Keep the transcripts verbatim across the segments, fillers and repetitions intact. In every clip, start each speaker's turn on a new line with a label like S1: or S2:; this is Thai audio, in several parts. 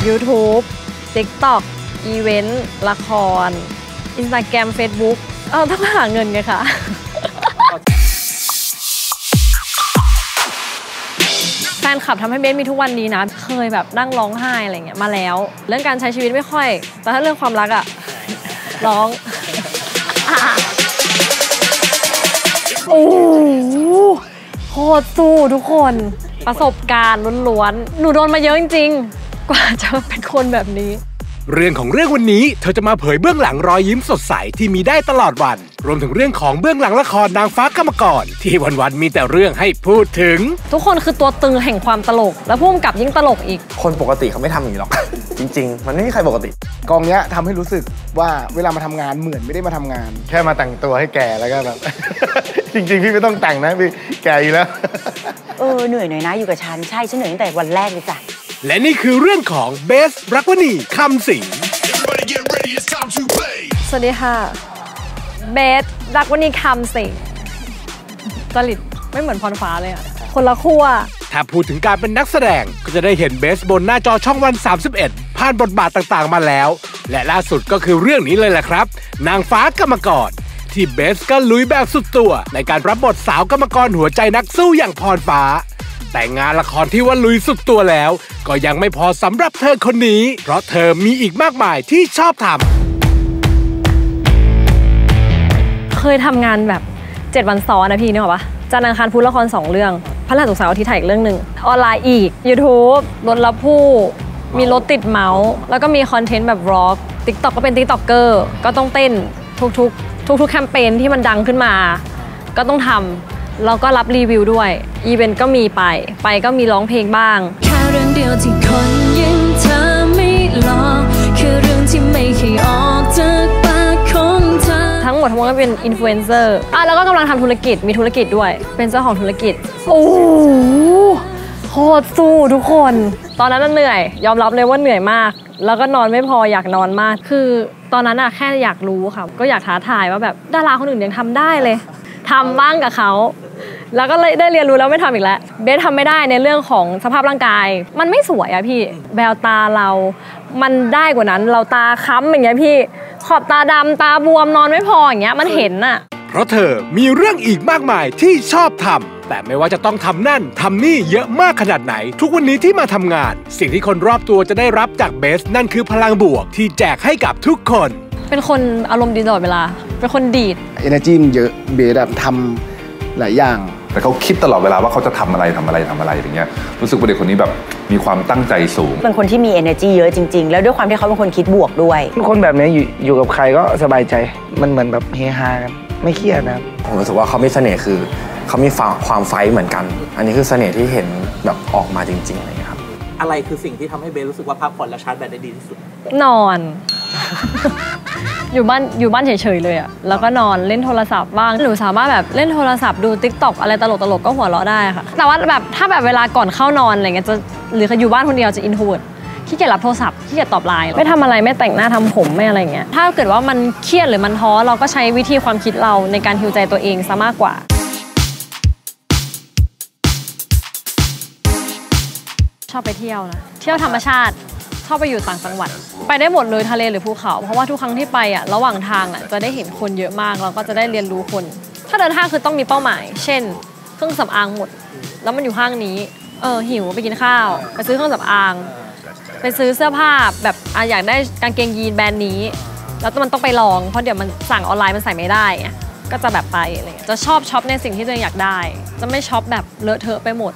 S1: ยูทูบ ติ๊กต็อก อีเวนต์ ละคร อินสตาแกรม เฟซบุ๊ก เออต้องหาเงินไงคะแฟนคลับทำให้เบสมีทุกวันนี้นะเคยแบบนั่งร้องไห้อะไรเงี้ยมาแล้วเรื่องการใช้ชีวิตไม่ค่อยแต่ถ้าเรื่องความรักอะร้องโอ้โหโคตรสู้ทุกคนประสบการณ์ล้วนๆหนูโดนมาเยอะจริงๆกว่าจะเป็นคนแบบนี้
S2: เรื่องของเรื่องวันนี้เธอจะมาเผยเบื้องหลังรอยยิ้มสดใสที่มีได้ตลอดวันรวมถึงเรื่องของเบื้องหลังละครนางฟ้ากรรมกรที่วันๆมีแต่เรื่องให้พูดถึง
S1: ทุกคนคือตัวตึงแห่งความตลกและผู้กำกับยิ่งตลกอีก
S3: คนปกติเขาไม่ทำอย่างนี้หรอก จริงๆมันไม่มีใครปกติ
S4: กองเนี้ยทำให้รู้สึกว่าเวลามาทำงานเหมือนไม่ได้มาทำงานแค่มาแต่งตัวให้แก่แล้วก็แบบ จริงๆพี่ไม่ต้องแต่งนะพี่แก่อยู่แล้ว
S5: เออเหนื่อยหน่อยนะอยู่กับฉันใช่ฉันเหนื่อยตั้งแต่วันแรกเลยจ้ะ
S2: และนี่คือเรื่องของเบสรักวณีคำสิง
S1: สวัสดีค่ะเบสรักวณีคำสิงจริตไม่เหมือนพรฟ้าเลยอะคนละขั้ว
S2: ถ้าพูดถึงการเป็นนักแสดงก็จะได้เห็นเบสบนหน้าจอช่องวันสามสิบเอ็ดผ่านบทบาทต่างๆมาแล้วและล่าสุดก็คือเรื่องนี้เลยแหละครับนางฟ้ากรรมกรที่เบสก็ลุยแบบสุดตัวในการรับบทสาวกรรมกรหัวใจนักสู้อย่างพรฟ้าแต่งานละครที่ว่าลุยสุดตัวแล้วก็ยังไม่พอสำหรับเธอคนนี้เพราะเธอมีอีกมากมายที่ชอบทำ
S1: เคยทำงานแบบเจ็ดวันซ้อนนะพี่นึกออกปะจันทร์อังคารพุธละครสองเรื่องพฤหัสศุกร์เสาร์อาทิตย์ถ่ายอีกเรื่องหนึ่งออนไลน์อีก YouTube รถรับผู้มีรถติดเมาส์แล้วก็มีคอนเทนต์แบบร็อก TikTok ก็เป็น TikToker ก็ต้องเต้นทุกๆทุกๆแคมเปญที่มันดังขึ้นมาก็ต้องทำแล้วก็รับรีวิวด้วยอีเวนต์ก็มีไปไปก็มีร้องเพลงบ้างแค่เรื่องเดียวที่คนยิ่งเธอไม่หลอกคือเรื่องที่ไม่เคยออกจากปากของเธอทั้งหมดทั้งมวลก็เป็นอินฟลูเอนเซอร์อ่ะแล้วก็กำลังทำธุรกิจมีธุรกิจด้วยเป็นเจ้าของธุรกิจโอ้โหโคตรสู้ทุกคนตอนนั้นเหนื่อยยอมรับเลยว่าเหนื่อยมากแล้วก็นอนไม่พออยากนอนมากคือตอนนั้นอะแค่อยากรู้ค่ะก็อยากท้าทายว่าแบบดาราคนอื่นยังทำได้เลยทำบ้างกับเขาแล้วก็เลยได้เรียนรู้แล้วไม่ทำอีกแล้วเบสทำไม่ได้ในเรื่องของสภาพร่างกายมันไม่สวยอะพี่แววตาเรามันได้กว่านั้นเราตาค้ำอย่างเงี้ยพี่ขอบตาดำตาบวมนอนไม่พออย่างเงี้ยมันเห็นอะ
S2: เพราะเธอมีเรื่องอีกมากมายที่ชอบทำแต่ไม่ว่าจะต้องทำนั่นทำนี่เยอะมากขนาดไหนทุกวันนี้ที่มาทำงานสิ่งที่คนรอบตัวจะได้รับจากเบสนั่นคือพลังบวกที่แจกให้กับทุกคน
S1: เป็นคนอารมณ์ดีตลอดเวลาเป็นคนดีด
S4: energy มันเยอะเบสแบบทำหลายอย่าง
S6: แต่เขาคิดตลอดเวลาว่าเขาจะทำอะไรทำอะไรทำอะไรอย่างเงี้ยรู้สึกว่าเด็กคนนี้แบบมีความตั้งใจสูง
S5: เป็นคนที่มี energy เยอะจริงๆแล้วด้วยความที่เขาเป็นคนคิดบวกด้วย
S4: คนแบบนี้อยู่อยู่กับใครก็สบายใจมันเหมือนแบบเฮฮากันไม่เครียดนะครับ
S3: ผมรู้สึกว่าเขามีเสน่ห์คือเขามีความไฟท์เหมือนกันอันนี้คือเสน่ห์ที่เห็นแบบออกมาจริงๆอะไรครับ
S7: อะไรคือสิ่งที่ทำให้เบสรู้สึกว่าพักผ่อนและชาร์จแบตได้ดีที่สุด
S1: นอนอยู่บ้านอยู่บ้านเฉยๆเลยอะแล้วก็นอนเล่นโทรศัพท์บ้างหนูสามารถแบบเล่นโทรศัพท์ดู TikTok อะไรตลกๆก็หัวเราะได้ค่ะแต่ว่าแบบถ้าแบบเวลาก่อนเข้านอนอะไรเงี้ยจะหรืออยู่บ้านคนเดียวจะอินโทรเวิร์ตขี้เกียจรับโทรศัพท์ขี้เกียจตอบไลน์ไม่ทำอะไรไม่แต่งหน้าทำผมไม่อะไรเงี้ยถ้าเกิดว่ามันเครียดหรือมันท้อเราก็ใช้วิธีความคิดเราในการฮีลใจตัวเองซะมากกว่าชอบไปเที่ยวนะเที่ยวธรรมชาติชอบไปอยู่ต่างจังหวัดไปได้หมดเลยทะเลหรือภูเขาเพราะว่าทุกครั้งที่ไปอ่ะระหว่างทางอ่ะจะได้เห็นคนเยอะมากเราก็จะได้เรียนรู้คนถ้าเดินทางคือต้องมีเป้าหมายเช่นเครื่องสำอางหมดแล้วมันอยู่ห้างนี้เออหิวไปกินข้าวไปซื้อเครื่องสำอางไปซื้อเสื้อผ้าแบบอ่ะอยากได้กางเกงยีนแบรนด์นี้แล้วมันต้องไปลองเพราะเดี๋ยวมันสั่งออนไลน์มันใส่ไม่ได้ก็จะแบบไปอะไรจะชอบช็อปในสิ่งที่ตัวเองอยากได้จะไม่ช็อปแบบเลอะเทอะไปหมด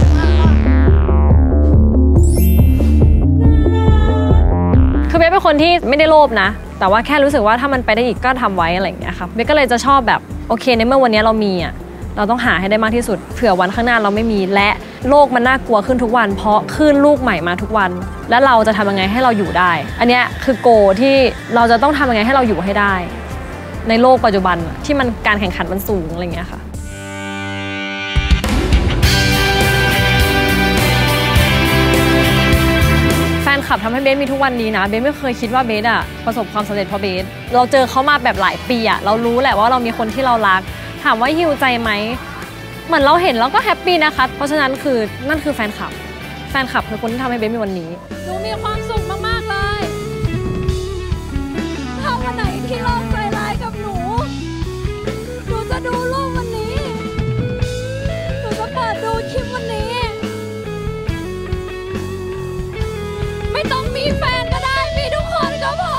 S1: คือเบสเป็นคนที่ไม่ได้โลภนะแต่ว่าแค่รู้สึกว่าถ้ามันไปได้อีกก็ทำไว้อะไรอย่างเงี้ยครับเบสก็เลยจะชอบแบบโอเคในเมื่อวันนี้เรามีอ่ะเราต้องหาให้ได้มากที่สุดเผื่อวันข้างหน้าเราไม่มีและโลกมันน่ากลัวขึ้นทุกวันเพราะคลื่นลูกใหม่มาทุกวันและเราจะทำยังไงให้เราอยู่ได้อันนี้คือโกที่เราจะต้องทำยังไงให้เราอยู่ให้ได้ในโลกปัจจุบันที่มันการแข่งขันมันสูงอะไรอย่างเงี้ยค่ะแฟนคลับทำให้เบสมีทุกวันนี้นะเบสไม่เคยคิดว่าเบสอะประสบความสำเร็จเพราะเบสเราเจอเขามาแบบหลายปีอะเรารู้แหละว่าเรามีคนที่เรารักถามว่าหิวใจไหมเหมือนเราเห็นเราก็แฮปปี้นะคะเพราะฉะนั้นคือนั่นคือแฟนคลับแฟนคลับคือคนที่ทำให้เบสมีวันนี้หนูมีความสุขมากๆเลยถ้าวันไหนที่โลกใจร้ายกับหนูหนูจะดูรูปวันนี้หนูจะเปิดดูคลิปวันนี้ไม่ต้องมีแฟนก็ได้มีทุกคนก็พอ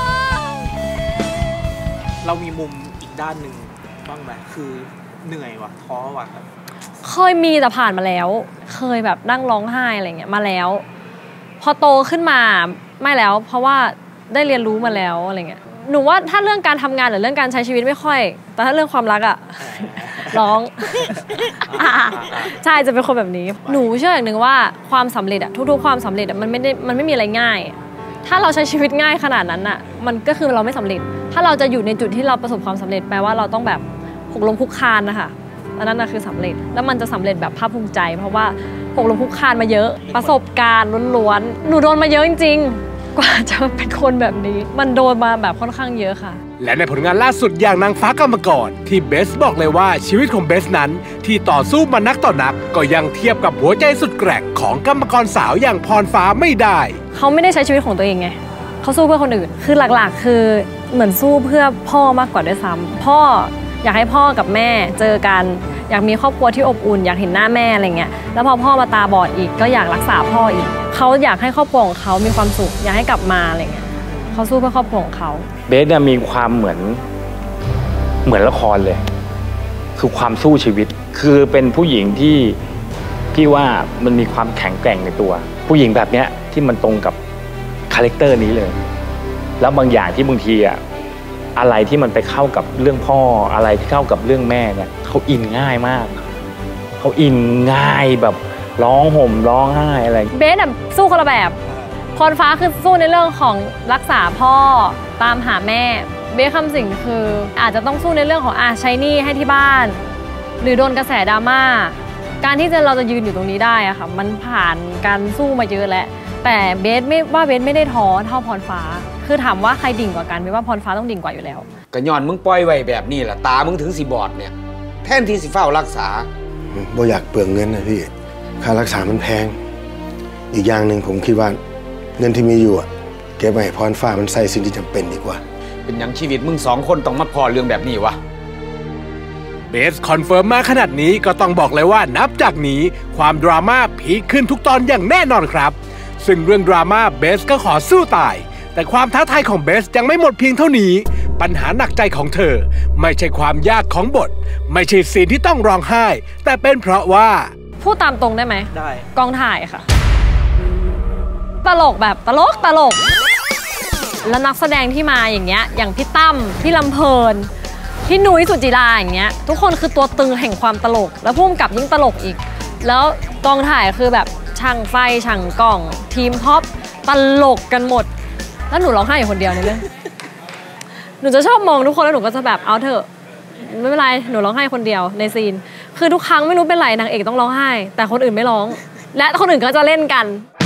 S7: เรามีมุมอีกด้านหนึ่งบ้างไหมคือเหนื่อยว่ะท้อว่ะครับ
S1: เคยมีแต่ผ่านมาแล้วเคยแบบนั่งร้องไห้อะไรเงี้ยมาแล้วพอโตขึ้นมาไม่แล้วเพราะว่าได้เรียนรู้มาแล้วอะไรเงี้ยหนูว่าถ้าเรื่องการทำงานหรือเรื่องการใช้ชีวิตไม่ค่อยแต่ถ้าเรื่องความรักอะร้องใช่จะเป็นคนแบบนี้หนูเชื่ออย่างหนึ่งว่าความสำเร็จอะทุกๆความสำเร็จอะมันไม่ได้มันไม่มีอะไรง่ายถ้าเราใช้ชีวิตง่ายขนาดนั้นอะมันก็คือเราไม่สำเร็จถ้าเราจะอยู่ในจุดที่เราประสบความสำเร็จแปลว่าเราต้องแบบหกล้มคุกคานนะคะอันนั้นนะคือสำเร็จแล้วมันจะสำเร็จแบบภาคภูมิใจเพราะว่าหกล้มคุกคานมาเยอะประสบการณ์ล้วนๆหนูโดนมาเยอะจริงๆกว่าจะเป็นคนแบบนี้มันโดนมาแบบค่อนข้างเยอะค่ะ
S2: และในผลงานล่าสุดอย่างนางฟ้ากรรมกรที่เบสบอกเลยว่าชีวิตของเบสนั้นที่ต่อสู้มานักต่อนักก็ยังเทียบกับหัวใจสุดแกร่งของกรรมกรสาวอย่างพรฟ้าไม่ได้
S1: เขาไม่ได้ใช้ชีวิตของตัวเองไงเขาสู้เพื่อคนอื่นคือหลักๆคือเหมือนสู้เพื่อพ่อมากกว่าด้วยซ้ำพ่ออยากให้พ่อกับแม่เจอกันอยากมีครอบครัวที่อบอุ่นอยากเห็นหน้าแม่อะไรเงี้ยแล้วพอพ่อมาตาบอดอีกก็อยากรักษาพ่ออีกเขาอยากให้ครอบครัวของเขามีความสุขอยากให้กลับมาอะไรเงี้ยเขาสู้เพื่อครอบครัวของเขา
S8: เบสเนี่ยมีความเหมือนเหมือนละครเลยคือความสู้ชีวิตคือเป็นผู้หญิงที่พี่ว่ามันมีความแข็งแกร่งในตัวผู้หญิงแบบเนี้ยที่มันตรงกับคาแรคเตอร์นี้เลยแล้วบางอย่างที่บางทีอะอะไรที่มันไปเข้ากับเรื่องพ่ออะไรที่เข้ากับเรื่องแม่เนี่ยเขาอินง่ายมากเขาอินง่ายแบบร้องห่มร้องไห้อะไร
S1: เบสแบบสู้คนละแบบพรฟ้าคือสู้ในเรื่องของรักษาพ่อตามหาแม่เบสคำสิงคืออาจจะต้องสู้ในเรื่องของอาใช้หนี้ให้ที่บ้านหรือโดนกระแสดราม่าการที่จะเราจะยืนอยู่ตรงนี้ได้อะค่ะมันผ่านการสู้มาเยอะแล้วแต่เบสไม่ว่าเบสไม่ได้ท้อเท่าพรฟ้าคือถามว่าใครดิ่งกว่ากันเบสว่าพรฟ้าต้องดิ่งกว่าอยู่แล้ว
S9: กระย้อนมึงปล่อยไว้แบบนี้แหละตามึงถึงสิบอดเนี่ยแทนที่สิเฝ้ารักษา
S4: บ่อยากเปลืองเงินนะพี่ค่ารักษามันแพงอีกอย่างหนึ่งผมคิดว่าเงินที่มีอยู่อะเก็บไว้ให้พรฟ้ามันใส่สิ่งที่จำเป็นดีกว่า
S9: เป็นอย่างชีวิตมึงสองคนต้องมาพอเรื่องแบบนี้วะ
S2: เบสคอนเฟิร์มมาขนาดนี้ก็ต้องบอกเลยว่านับจากนี้ความดราม่าพีคขึ้นทุกตอนอย่างแน่นอนครับซึ่งเรื่องดราม่าเบสก็ขอสู้ตายแต่ความท้าทายของเบสยังไม่หมดเพียงเท่านี้ปัญหาหนักใจของเธอไม่ใช่ความยากของบทไม่ใช่ซีนที่ต้องร้องไห้แต่เป็นเพราะว่า
S1: พูดตามตรงได้ไหม
S7: ได้
S1: กองถ่ายค่ะตลกแบบตลกตลกแล้วนักแสดงที่มาอย่างเงี้ยอย่างพี่ตั้มพี่ลำเพลินพี่นุ้ยสุจิราอย่างเงี้ยทุกคนคือตัวตึงแห่งความตลกแล้วพุ่มกับยิ่งตลกอีกแล้วกองถ่ายคือแบบช่างไฟช่างกล้องทีมพ็อปตลกกันหมดแล้วหนูร้องไห้อยู่คนเดียวในเรื่องหนูจะชอบมองทุกคนแล้วหนูก็จะแบบเอาเถอะไม่เป็นไรหนูร้องไห้คนเดียวในซีนคือทุกครั้งไม่รู้เป็นไรนางเอกต้องร้องไห้แต่คนอื่นไม่ร้องและคนอื่นก็จะเล่นกัน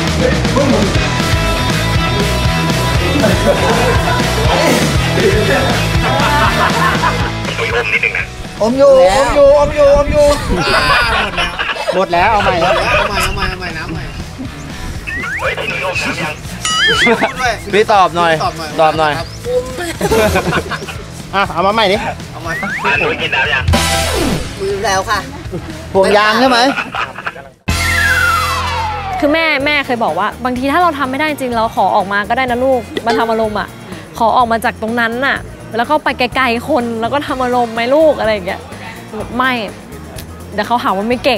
S10: อมอยู่อมอยู่อมอยู่อมอยู่หมดแล้วเอาใหม่เอาใหม่เอาใหม่เอาใหม่น้ำใหม่พี่ตอบหน่อยตอบหน่อยอ่ะเอามาใหม่ดิเอามามือกินแล้วยังมือแล้วค่ะห่วงยางใช่ไหม
S1: คือแม่แม่เคยบอกว่าบางทีถ้าเราทำไม่ได้จริงเราขอออกมาก็ได้นะลูกมาทำอารมณ์อ่ะขอออกมาจากตรงนั้นน่ะแล้วก็ไปไกลๆคนแล้วก็ทำอารมณ์ไหมลูกอะไรอย่างเงี้ยไม่เดี๋ยวเขาหาว่าไม่เก่ง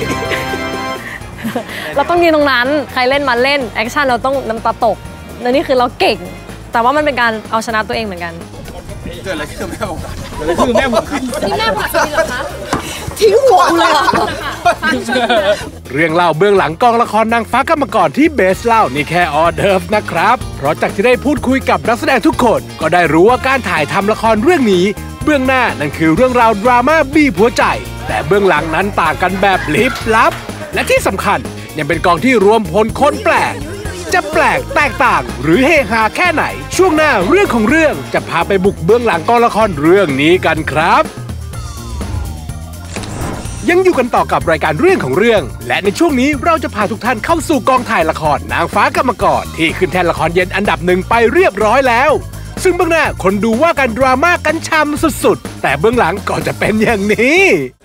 S1: เราต้องยืนตรงนั้นใครเล่นมาเล่นแอคชั่นเราต้องน้ำตาตกและนี่คือเราเก่งแต่ว่ามันเป็นการเอาชนะตัวเองเหมือนกัน
S10: เกิดอะไรขึ้นแม่ผมเกิดอะไรขึ้นแม่ผม
S1: นี่แม่ผมจริงเหรอคะ
S10: ทิ้งหัวเลย
S2: เรื่องเล่าเบื้องหลังกองละครนางฟ้ากรรมกรที่เบสเล่านี่แค่ออเดิร์ฟนะครับเพราะจากที่ได้พูดคุยกับนักแสดงทุกคนก็ได้รู้ว่าการถ่ายทำละครเรื่องนี้เบื้องหน้านั่นคือเรื่องราวดราม่าบีบหัวใจแต่เบื้องหลังนั้นต่างกันแบบลิบลับและที่สำคัญยังเป็นกองที่รวมพลคนแปลกจะแปลกแตกต่างหรือเฮฮาแค่ไหนช่วงหน้าเรื่องของเรื่องจะพาไปบุกเบื้องหลังกองละครเรื่องนี้กันครับยังอยู่กันต่อกับรายการเรื่องของเรื่อง และในช่วงนี้เราจะพาทุกท่านเข้าสู่กองถ่ายละครนางฟ้ากรรมกรที่ขึ้นแท่นละครเย็นอันดับหนึ่งไปเรียบร้อยแล้วซึ่งเบื้องหน้าคนดูว่ากันดราม่ากันช่ำสุดๆแต่เบื้องหลังก็จะเป็นอย่างนี้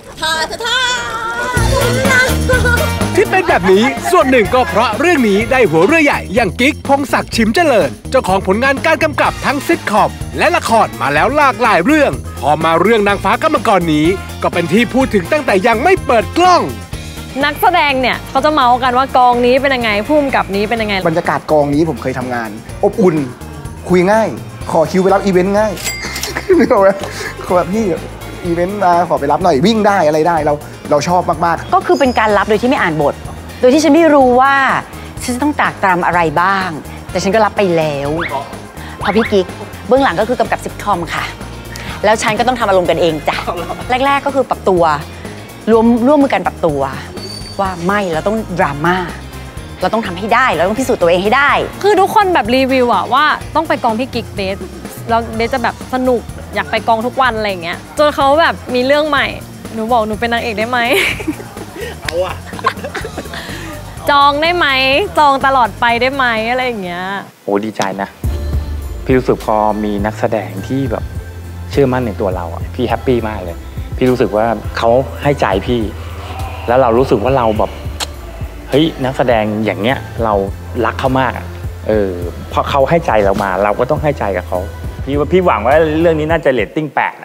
S2: ที่เป็นแบบนี้ส่วนหนึ่งก็เพราะเรื่องนี้ได้หัวเรือใหญ่อย่างกิ๊กพงศักดิ์ชิมเจริญเจ้าของผลงานการกำกับทั้งซิทคอมและละครมาแล้วหลากหลายเรื่องพอมาเรื่องนางฟ้ากรรมกรนี้ก็เป็นที่พูดถึงตั้งแต่ยังไม่เปิดกล้อง
S1: นักแสดงเนี่ยเขาจะเมาส์กันว่ากองนี้เป็นยังไงพุ่มกับนี้เป็นยังไง
S10: บรรยากาศกองนี้ผมเคยทำงานอบอุ่นคุยง่ายขอคิวไปรับอีเวนต์ง่ายไม่รู้ไหมขอแบบพี่อีเวนต์มาขอไปรับหน่อยวิ่งได้อะไรได้เราเราชอบมาก
S5: ๆก็คือเป็นการรับโดยที่ไม่อ่านบทโดยที่ฉันไม่รู้ว่าฉันจะต้องตรากตรำอะไรบ้างแต่ฉันก็รับไปแล้วพอพี่กิ๊กเบื้องหลังก็คือกำกับซิทคอมค่ะแล้วฉันก็ต้องทำอารมณ์กันเองจ้ะแรกๆก็คือปรับตัวรวมร่วมมือกันปรับตัวว่าไม่เราต้องดราม่าเราต้องทำให้ได้เราต้องพิสูจน์ตัวเองให้ได้
S1: คือทุกคนแบบรีวิวอะว่าต้องไปกองพี่กิ๊กเดทแล้วเดทจะแบบสนุกอยากไปกองทุกวันอะไรอย่างเงี้ยจนเขาแบบมีเรื่องใหม่หนูบอกหนูเป็นนางเอกได้ไหมเอาอะจองได้ไหมจองตลอดไปได้ไหมอะไรอย่างเงี้ย
S8: โอ้ดีใจนะพี่รู้สึกพอมีนักแสดงที่แบบเชื่อมั่นในตัวเราอ่ะพี่แฮปปี้มากเลยพี่รู้สึกว่าเขาให้ใจพี่แล้วเรารู้สึกว่าเราแบบเฮ้ยนักแสดงอย่างเงี้ยเรารักเขามากอ่ะเออพอเขาให้ใจเรามาเราก็ต้องให้ใจกับเขาพี่ว่าพี่หวังว่าเรื่องนี้น่าจะเรตติ้งแปด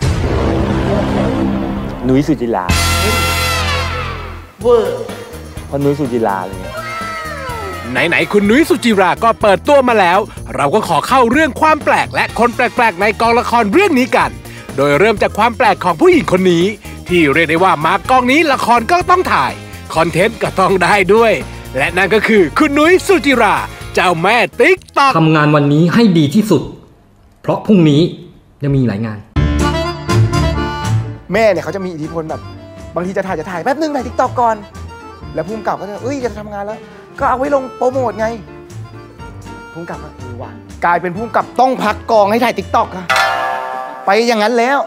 S8: นุ้ยสุจิราเวอร์เพราะนุ้ยสุจิราเลย
S2: ไหนๆคุณนุ้ยสุจิราก็เปิดตัวมาแล้วเราก็ขอเข้าเรื่องความแปลกและคนแปลกๆในกองละครเรื่องนี้กันโดยเริ่มจากความแปลกของผู้หญิงคนนี้ที่เรียกได้ว่ามากองนี้ละครก็ต้องถ่ายคอนเทนต์ก็ต้องได้ด้วยและนั่นก็คือคุณนุ้ยสุจิราเจ้าแม่ติ๊กต็อก
S11: ทำงานวันนี้ให้ดีที่สุดเพราะพรุ่งนี้ยังมีหลายงาน
S10: แม่เนี่ยเขาจะมีอิทธิพลแบบบางทีจะถ่ายจะถ่ายแป๊บนึงถ่ายติ๊กต็อกก่อนแล้วภูมิกับก็จะเอ้ยจะทำงานแล้วก็เอาไว้ลงโปรโมทไงภูมิกับอ่ะมีว่ากลายเป็นภูมิกับต้องพักกองให้ถ่ายติ๊กต็อกค่ะไปอย่างนั้นแล้ว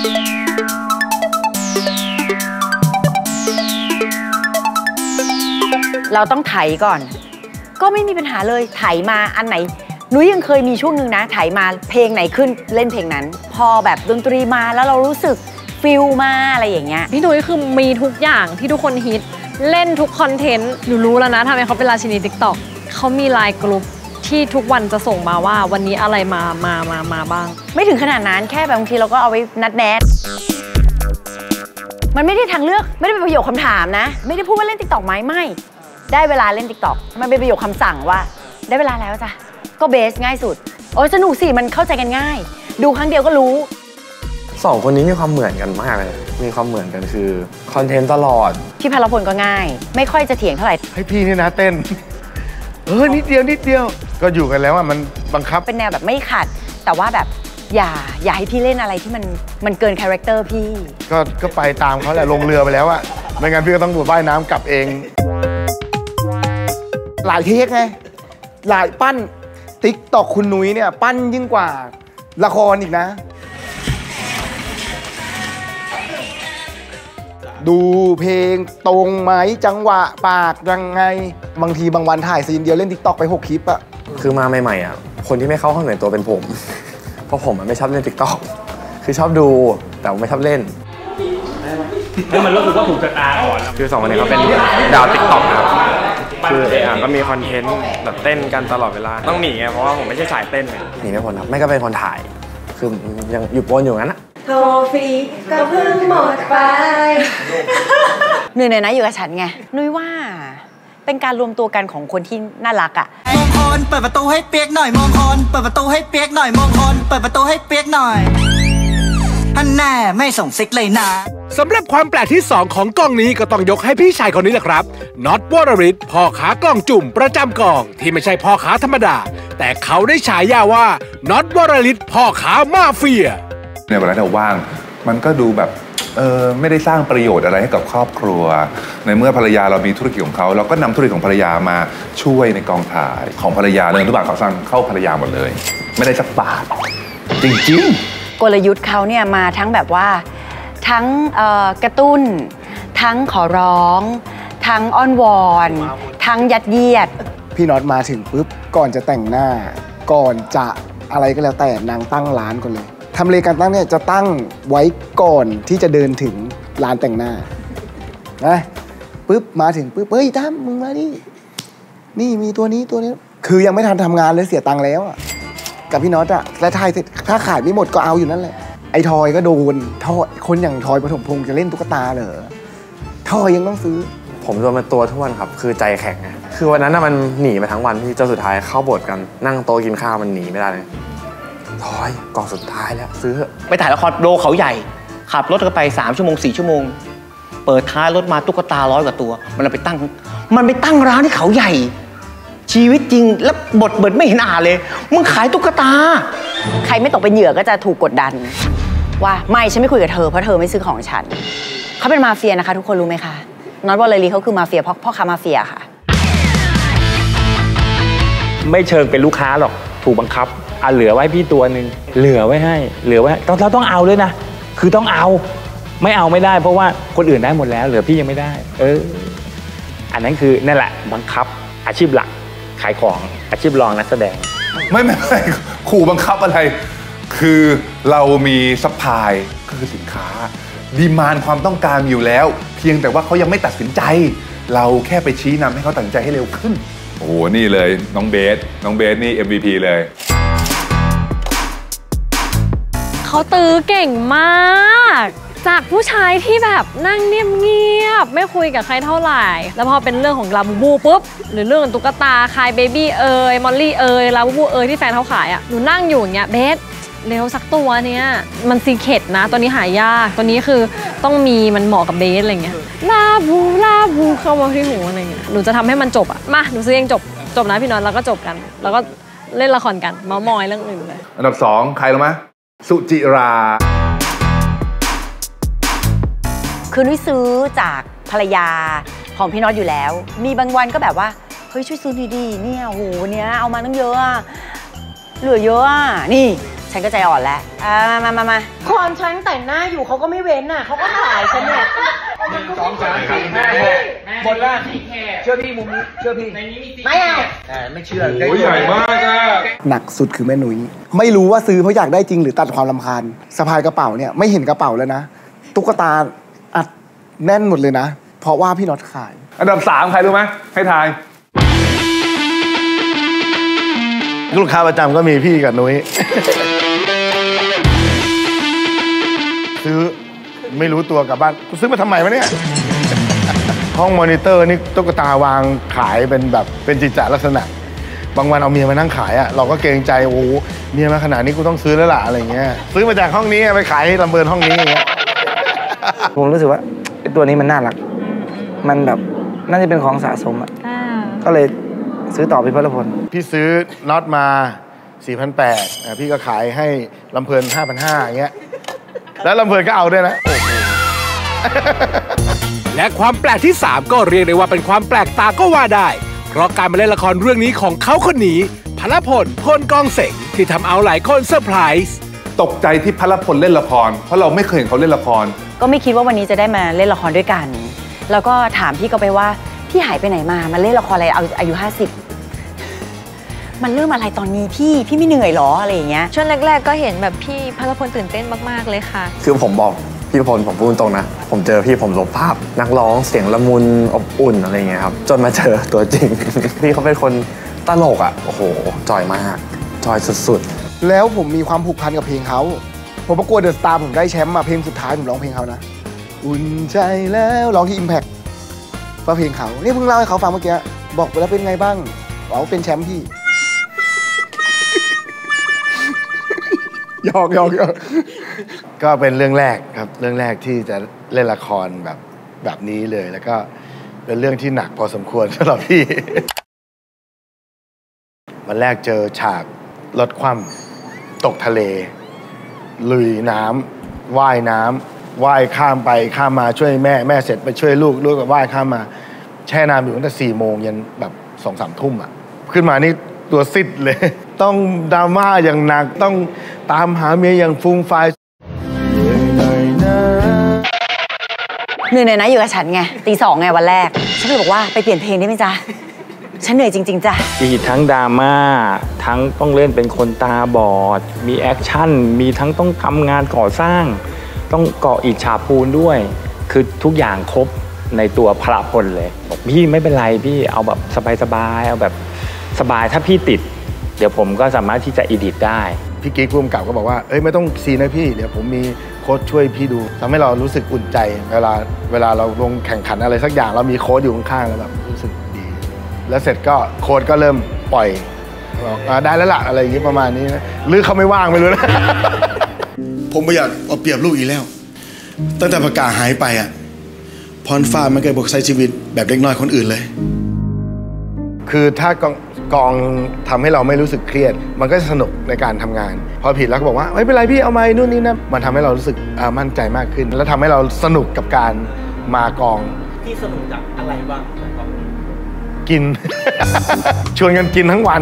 S5: เราต้องไถก่อนก็ไม่มีปัญหาเลยไถมาอันไหนนุ้ยยังเคยมีช่วงนึงนะไถมาเพลงไหนขึ้นเล่นเพลงนั้นพอแบบดนตรีมาแล้วเรารู้สึกฟิลมาอะไรอย่างเงี้ย
S1: พี่นุ้ยคือมีทุกอย่างที่ทุกคนฮิตเล่นทุกคอนเทนต์หนูรู้แล้วนะทำไมเขาเป็นราชินีติ๊กต็อกเขามีไลน์กลุ่มที่ทุกวันจะส่งมาว่าวันนี้อะไรมามามามาบ้าง
S5: ไม่ถึงขนาดนั้นแค่บางทีเราก็เอาไว้นัดแนะมันไม่ได้ทางเลือกไม่ได้เป็นประโยคคำถามนะไม่ได้พูดว่าเล่นติ๊กต็อกไหมไม่ได้เวลาเล่นติ๊กต็อกมันเป็นประโยคคำสั่งว่าได้เวลาแล้วจ้ะก็เบสง่ายสุดโอ้สนุกสิมันเข้าใจกันง่ายดูครั้งเดียวก็รู้
S3: สองคนนี้มีความเหมือนกันมากเลยมีความเหมือนกันคือคอนเทนต์ตลอด
S5: พี่พลพลก็ง่ายไม่ค่อยจะเถียงเท่าไหร่
S4: ให้พี่นี่นะเต้นเออนิดเดียวนิดเดียวก็อยู่กันแล้วอ่ะมันบังคับ
S5: เป็นแนวแบบไม่ขัดแต่ว่าแบบอย่าอย่าให้พี่เล่นอะไรที่มันมันเกินคาแรคเตอร์พี่
S4: ก็ก็ไปตามเขาแหละลงเรือไปแล้วอะไม่งั้นพี่ก็ต้องว่ายน้ำกลับเอง
S10: หลายเทคไงหลายปั้นติ๊กต็อกคุณนุ้ยเนี่ยปั้นยิ่งกว่าละครอีกนะดูเพลงตรงไหมจังหวะปากยังไงบางทีบางวันถ่ายซีนเดียวเล่นติ๊กต็อกไปหกคลิปอะ
S3: คือมาใหม่ๆอะคนที่ไม่เข้าข้างในตัวเป็นผมเพราะผมไม่ชอบเล่นติ๊กต็อกคือชอบดูแต่ไม่ชอบเล่น
S8: แล้วมันรู้สึกว่าถูกชะตาก่อน
S3: คือสองคนนี้เขาเป็นดาวติ๊กต็อกครับคือเอ่ก็มีคอนเทนต์แบบเต้นกันตลอดเวลาต้องหนีไงเพราะว่าผมไม่ใช่สายเต้นหนีไม่พ้นครับไม่ก็เป็นคนถ่ายคือยังอยู่บนอยู่งั้นอะ
S5: โทรฟรีก็เพิ่งหมดไปเหนื่อยๆนะอยู่กับฉันไงนุ้ยว่าเป็นการรวมตัวกันของคนที่น่ารักอ่ะ
S12: มองคนเปิดประตูให้เปียกหน่อยมองคนเปิดประตูให้เปียกหน่อยมองคนเปิดประตูให้เปียกหน่อยอันแน่ไม่ส่งซิกเลยนะ
S2: สำหรับความแปลกที่สองของกองนี้ก็ต้องยกให้พี่ชายคนนี้แหละครับน็อตวรริศพ่อขากล่องจุ่มประจำกองที่ไม่ใช่พ่อขาธรรมดาแต่เขาได้ฉายาว่าน็อตวรริศพ่อขามาเฟีย
S6: ในเวลาเราว่างมันก็ดูแบบเออไม่ได้สร้างประโยชน์อะไรให้กับครอบครัวในเมื่อภรรยาเรามีธุรกิจของเขาเราก็นำธุรกิจของภรรยามาช่วยในกองถ่ายของภรรยาเลยทุกบาทเขาสร้างเข้าภรรยาหมดเลยไม่ได้สักบาทจริงๆ
S5: กลยุทธ์เขาเนี่ยมาทั้งแบบว่าทั้งกระตุ้นทั้งขอร้องทั้งอ้อนวอนทั้งยัดเยียด
S10: พี่น็อตมาถึงปุ๊บก่อนจะแต่งหน้าก่อนจะอะไรก็แล้วแต่นางตั้งร้านก่อนเลยทำเลการตั้งเนี่ยจะตั้งไว้ก่อนที่จะเดินถึงร้านแต่งหน้านะปุ๊บมาถึงปุ๊บเฮ้ยตั้มมึงมาดินี่มีตัวนี้ตัวนี้คือยังไม่ทันทำงานเลยเสียตังค์แล้วอะกับพี่น็อตอะและทายเสร็จถ้าขายไม่หมดก็เอาอยู่นั่นแหละไอ้ทอยก็โดนทอยคนอย่างทอยปฐมพงษ์จะเล่นตุ๊กตาเหรอทอยยังต้องซื้อ
S3: ผมโดนเป็นตัวท่วนครับคือใจแข็งไงคือวันนั้นน่ะมันหนีมาทั้งวันที่เจ้าสุดท้ายเข้าโบสถ์กันนั่งโต๊ะกินข้าวมันหนีไม่ได้เลยทอยกล่องสุดท้ายแล้วซื้อ
S13: ไปถ่ายละครโลเขาใหญ่ขับรถกันไปสามชั่วโมงสี่ชั่วโมงเปิดท้ายรถมาตุ๊กตาร้อยกว่าตัวมันไปตั้งมันไปตั้งร้านที่เขาใหญ่ชีวิตจริงแล้วบทเบิดไม่เห็นอ่านเลยมึงขายตุ๊กตา
S5: ใครไม่ตกเป็นเหยื่อก็จะถูกกดดันว่าไม่ฉันไม่คุยกับเธอเพราะเธอไม่ซื้อของฉันเขาเป็นมาเฟียนะคะทุกคนรู้ไหมคะน็อตวอลเลรีเขาคือมาเฟียพ่อพ่อค้ามาเฟียค่ะ
S8: ไม่เชิงเป็นลูกค้าหรอกถูกบังคับอ่ะเหลือไว้พี่ตัวหนึ่งเหลือไว้ให้เหลือไว้เราเราต้องเอาด้วยนะคือต้องเอาไม่เอาไม่ได้เพราะว่าคนอื่นได้หมดแล้วเหลือพี่ยังไม่ได้เอออันนั้นคือนั่นแหละบังคับอาชีพหลักขายของอาชีพรองนักแสดง
S6: ไม่ไม่ไม่ขู่บังคับอะไรคือเรามีซัพพลายก็คือสินค้าดีมานด์ความต้องการอยู่แล้วเพียงแต่ว่าเขายังไม่ตัดสินใจเราแค่ไปชี้นำให้เขาตัดสินใจให้เร็วขึ้นโอ้โหนี่เลยน้องเบสน้องเบสนี่ เอ็ม วี พี เลย
S1: เขาตื้อเก่งมากจากผู้ชายที่แบบนั่งเงียบๆไม่คุยกับใครเท่าไหร่แล้วพอเป็นเรื่องของลาบูบูปุ๊บหรือเรื่องตุ๊กตาคายเบบี้เอยมอลลี่เอยลาบูบูเอยที่แฟนเขาขายอ่ะหนูนั่งอยู่อย่างเงี้ยเบสเร็วสักตัวเนี้ยมันซีเคร็ตนะตัวนี้หายากตัวนี้คือต้องมีมันเหมาะกับเบสอะไรเงี้ยลาบูลาบูเข้ามาที่หูอะไรเงี้ยหนูจะทำให้มันจบอ่ะมาหนูซื้อเองจบจบนะพี่นนท์แล้วก็จบกันแล้วก็เล่นละครกันเมามอยเรื่องอื่นเลย
S6: อันดับสองใครรู้ไหมสุจิรา
S5: คือนุ้ยซื้อจากภรรยาของพี่น็อตอยู่แล้วมีบางวันก็แบบว่าเฮ้ยช่วยซื้อดีดีเนี่ยโหเนี้ยเอามาตั้งเยอะอะเหลือเยอะอะนี่ฉันก็ใจอ่อนแล้วอ่ามามามา
S14: คนฉันแต่งหน้าอยู่เขาก็ไม่เว้นน่ะเขาก็ถ่ายฉันเนี่ย
S7: สองสามสี่ห้าหกหมดละเชื่อพี่มุมนี้เชื่อพี่
S14: ไม่เอา
S7: ไม่เชื่อ
S6: โอ้ยใหญ่มากอะ
S10: หนักสุดคือแม่หนุ่ยไม่รู้ว่าซื้อเพราะอยากได้จริงหรือตัดความรำคาญสะพายกระเป๋าเนี่ยไม่เห็นกระเป๋าแล้วนะตุ๊กตาอัดแน่นหมดเลยนะเพราะว่าพี่น็อตขาย
S6: อันดับสามใครรู้ไหมให้ทาย
S4: ลูกค้าประจำก็มีพี่กับนุ้ยซื้อไม่รู้ตัวกลับบ้านซื้อมาทำไมวะเนี่ยห้องมอนิเตอร์นี่ตุ๊กตาวางขายเป็นแบบเป็นจิตจลักษณะบางวันเอาเมียมานั่งขายอ่ะเราก็เกรงใจโอ้เมียมาขนาดนี้กูต้องซื้อแล้วล่ะอะไรเงี้ยซื้อมาจากห้องนี้ไปขายให้ลำเบินห้องนี้อย่างเงี้ย
S15: ผมรู้สึกว่าตัวนี้มันน่ารักมันแบบน่าจะเป็นของสะสมอ่ะก็เลยซื้อต่อพี่พลพล
S4: พี่ซื้อน็อตมา สี่พันแปดร้อย พี่ก็ขายให้ลำเพลิน ห้าพันห้าร้อย อย่างเงี้ยแล้วลำเพลินก็เอาด้วยนะ
S2: และความแปลกที่สามก็เรียกได้ว่าเป็นความแปลกตาก็ว่าได้เพราะการมาเล่นละครเรื่องนี้ของเขาคนนี้พลพล พลกองเสงที่ทำเอาหลายคนเซอร์ไพรส์
S6: ตกใจที่พลพลเล่นละครเพราะเราไม่เคยเห็นเขาเล่นละคร
S5: ก็ไม่คิดว่าวันนี้จะได้มาเล่นละครด้วยกันแล้วก็ถามพี่ก็ไปว่าพี่หายไปไหนมามาเล่นละครอะไรเอาอายุห้าสิบมันเริ่มอะไรตอนนี้พี่พี่ไม่เหนื่อยหรออะไรอย่างเงี้ย
S1: ช่วงแรกๆก็เห็นแบบพี่พลพลตื่นเต้นมากๆเลยค่ะ
S3: คือผมบอกพี่พลผมพูดตรงนะผมเจอพี่ผมลบภาพนักร้องเสียงละมุนอบอุ่นอะไรเงี้ยครับจนมาเจอตัวจริง พี่เขาเป็นคนตลกอ่ะโอ้โหจอยมากจอยสุด
S10: ๆแล้วผมมีความผูกพันกับเพลงเขาผมประกวดเดอะสตาร์ผมได้แชมป์มาเพลงสุดท้ายผมร้องเพลงเขานะอุ่นใจแล้วร้องที่ Impact ว่าเพลงเขานี่เพิ่งเล่าให้เขาฟังเมื่อกี้บอกไปแล้วเป็นไงบ้างบอกว่าเป็นแชมป์พี่หยอกหยอกหยอก
S4: ก็เป็นเรื่องแรกครับเรื่องแรกที่จะเล่นละครแบบแบบนี้เลยแล้วก็เป็นเรื่องที่หนักพอสมควรสำหรับพี่วันแรกเจอฉากรถคว่ำตกทะเลลุยน้ำว่ายน้ำว่ายข้ามไปข้ามมาช่วยแม่แม่เสร็จไปช่วยลูกลูกก็ว่ายข้ามมาแช่น้ำอยู่ตั้งแต่สี่โมงยันแบบสองสามทุ่มอ่ะขึ้นมานี่ตัวซิดเลยต้องดราม่าอย่างหนักต้องตามหาเมียอย่างฟูมไฟ
S5: เหนื่อยๆนะอยู่กับฉันไงตีสองไงวันแรกฉันเลยบอกว่าไปเปลี่ยนเพลงได้ไหมจ๊ะฉันเหนื่อยจริงๆจ้ะ
S8: มีทั้งดราม่าทั้งต้องเล่นเป็นคนตาบอดมีแอคชั่นมีทั้งต้องทำงานก่อสร้างต้องเกาะอิฐฉาบปูนด้วยคือทุกอย่างครบในตัวพระพลเลยบอกพี่ไม่เป็นไรพี่เอาแบบสบายๆเอาแบบสบายถ้าพี่ติดเดี๋ยวผมก็สามารถที่จะอีดิทได้
S4: พี่กิ๊กผู้กำกับก็บอกว่าเอ้ยไม่ต้องซีนนะพี่เดี๋ยวผมมีโค้ชช่วยพี่ดูทำให้เรารู้สึกอุ่นใจเวลาเวลาเราลงแข่งขันอะไรสักอย่างเรามีโค้ชอยู่ข้างๆแล้วแบบรู้สึกดีแล้วเสร็จก็โค้ชก็เริ่มปล่อยบอกได้แล้วล่ะอะไรอย่างนี้ประมาณนี้นะหรือเขาไม่ว่างไม่รู้นะ
S16: ผมไม่อยากเอาเปรียบลูกอีกแล้วตั้งแต่ประกาศหายไปอ่ะพรฟ้าไม่เคยบอกใช้ชีวิตแบบเด็กน้อยคนอื่นเลย
S4: คือถ้ากองกองทำให้เราไม่รู้สึกเครียดมันก็จะสนุกในการทำงานพอผิดแล้วก็บอกว่าไม่เป็นไรพี่เอาไม้นู่นนี่นะมันทำให้เรารู้สึกมั่นใจมากขึ้นแล้วทำให้เราสนุกกับการมากอง
S7: ที่สนุกจากอะไรบ้าง
S4: กิน ชวนกันกินทั้งวัน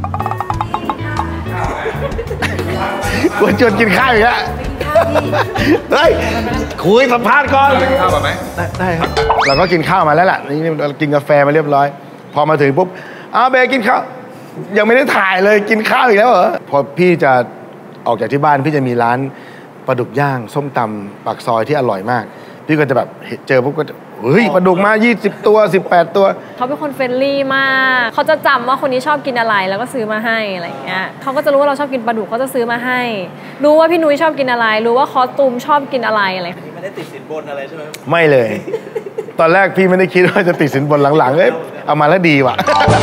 S4: กวนชวนกินข้าวอีกแล้วเฮ้ยคุยสัมภาษณ์ก่อน
S6: กินข้าวไหม
S4: ได้ครับเราก็กินข้าวมาแล้วล่ะนี่เรากินกาแฟมาเรียบร้อยพอมาถึงปุ๊บอ้าวเบกินข้าวยังไม่ได้ถ่ายเลยกินข้าวอีกแล้วเหรอพอพี่จะออกจากที่บ้านพี่จะมีร้านปลาดุกย่างส้มตำปากซอยที่อร่อยมากพี่ก็จะแบบเจอปุ๊บก็เฮ้ยปลาดุกมายี่สิบตัวสิบแปดตัว
S1: เขาเป็นคนเฟรนลี่มากเขาจะจำว่าคนนี้ชอบกินอะไรแล้วก็ซื้อมาให้อะไรอย่างเงี้ยเขาก็จะรู้ว่าเราชอบกินปลาดุกเขาจะซื้อมาให้รู้ว่าพี่นุ้ยชอบกินอะไรรู้ว่าคอสตูมชอบกินอะไรอะไร
S7: ไม่ได้ติดสินบนอะไรใช่ไหม
S4: ไม่เลยตอนแรกพี่ไม่ได้คิดว่าจะติดสินบนหลังๆเอ้ยเอามาแล้วดีว่ะ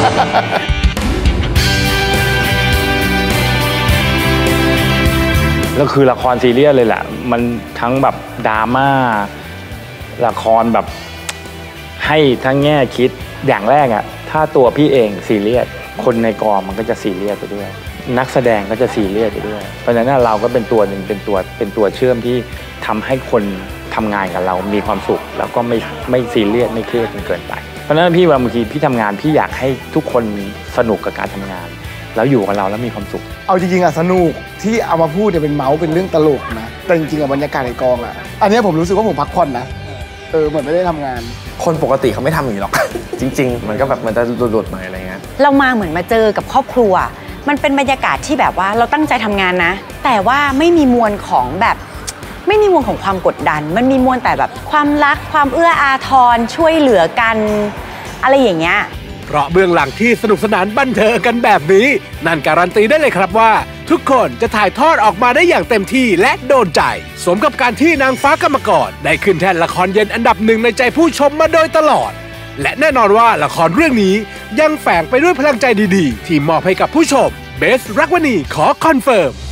S8: แล้วคือละครซีเรียสเลยแหละมันทั้งแบบดราม่าละครแบบให้ทั้งแง่คิดอย่างแรกอะถ้าตัวพี่เองซีเรียสคนในกองมันก็จะซีเรียสไปด้วยนักแสดงก็จะซีเรียสไปด้วยเพราะฉะนั้นเราก็เป็นตัวหนึ่งเป็นตัวเป็นตัวเชื่อมที่ทำให้คนทำงานกับเรามีความสุขแล้วก็ไม่ไม่ซีเรียสไม่เครียดจนเกินไปเพราะฉะนั้นพี่บางทีพี่ทำงานพี่อยากให้ทุกคนสนุกกับการทำงานแล้วอยู่กับเราแล้วมีความสุข
S10: เอาจริงๆอะสนุกที่เอามาพูดเนี่ยเป็นเมาส์เป็นเรื่องตลกนะแต่จริงๆอะบรรยากาศในกองอะอันนี้ผมรู้สึกว่าผมพักผ่อนนะเออเหมือนไม่ได้ทำงาน
S3: คนปกติเขาไม่ทำอย่างนี้หรอก จริงๆมันก็แบบมันจะหลุดๆหน่อยอะไรเงี้ย
S5: เรามาเหมือนมาเจอกับครอบครัวมันเป็นบรรยากาศที่แบบว่าเราตั้งใจทำงานนะแต่ว่าไม่มีมวลของแบบไม่มีมวลของความกดดันมันมีมวลแต่แบบความรักความเอื้ออาทรช่วยเหลือกันอะไรอย่างเงี้ย
S2: เพราะเบื้องหลังที่สนุกสนานบันเทิงกันแบบนี้นั่นการันตีได้เลยครับว่าทุกคนจะถ่ายทอดออกมาได้อย่างเต็มที่และโดนใจสมกับการที่นางฟ้ากรรมกรได้ขึ้นแท่นละครเย็นอันดับหนึ่งในใจผู้ชมมาโดยตลอดและแน่นอนว่าละครเรื่องนี้ยังแฝงไปด้วยพลังใจดีๆที่มอบให้กับผู้ชมเบสรักวณีขอคอนเฟิร์ม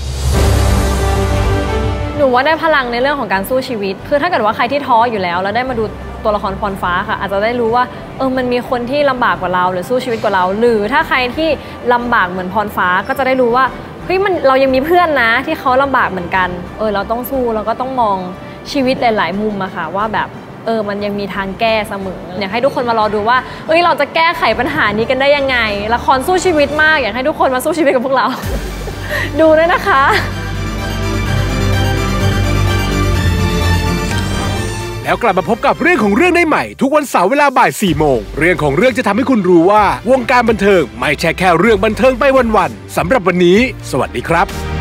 S1: หนูว่าได้พลังในเรื่องของการสู้ชีวิตคือถ้าเกิดว่าใครที่ท้ออยู่แล้วแล้วได้มาดูตัวละครพรฟ้าค่ะอาจจะได้รู้ว่าเออมันมีคนที่ลำบากกว่าเราหรือสู้ชีวิตกว่าเราหรือถ้าใครที่ลำบากเหมือนพรฟ้าก็จะได้รู้ว่าเฮ้ยมันเรายังมีเพื่อนนะที่เขาลำบากเหมือนกันเออเราต้องสู้เราก็ต้องมองชีวิตหลายๆมุมอะค่ะว่าแบบเออมันยังมีทางแก้เสมออยากให้ทุกคนมารอดูว่าเอ้ยเราจะแก้ไขปัญหานี้กันได้ยังไงละครสู้ชีวิตมากอยากให้ทุกคนมาสู้ชีวิตกับพวกเรา ดูด้วยนะคะ
S2: แล้วกลับมาพบกับเรื่องของเรื่องได้ใหม่ทุกวันเสาร์เวลาบ่ายสี่โมงเรื่องของเรื่องจะทำให้คุณรู้ว่าวงการบันเทิงไม่ใช่แค่เรื่องบันเทิงไปวันๆสำหรับวันนี้สวัสดีครับ